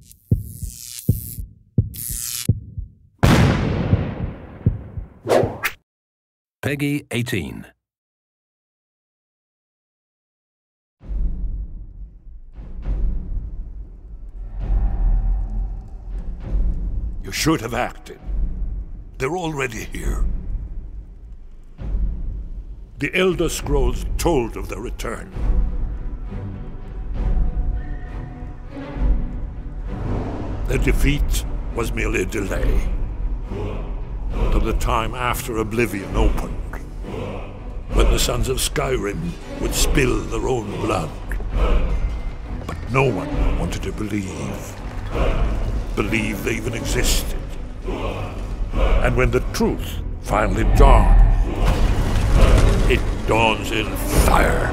Peggy 18. You should have acted. They're already here. The Elder Scrolls told of their return. Their defeat was merely a delay. To the time after Oblivion opened, when the sons of Skyrim would spill their own blood. But no one wanted to believe they even existed. And when the truth finally dawned, it dawns in fire.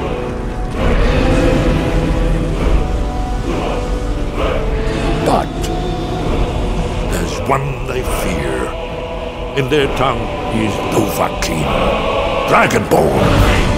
But there's one they fear. In their tongue, he is Dovahkiin, Dragonborn.